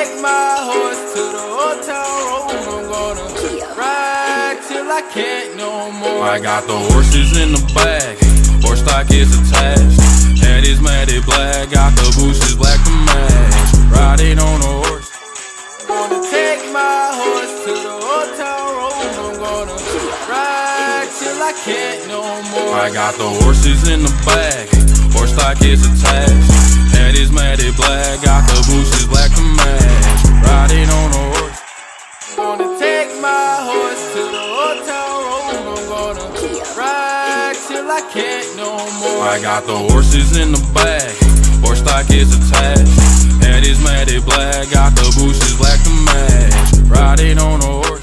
take my horse to the old town road. I'm gonna ride till I can't no more. I got the horses in the back, horse stock is attached. Head is matted black, got the bushes black to match. Riding on a horse, gonna take my horse to the old town road. I'm gonna ride till I can't no more. I got the horses in the back, horse stock is attached. Head is matted black, got the bushes black to match. Riding on a horse, gonna take my horse to the old town road. I'm gonna ride till I can't no more. I got the horses in the back, horse stock is attached. Head is matted black, got the bushes black to match. Riding on a horse.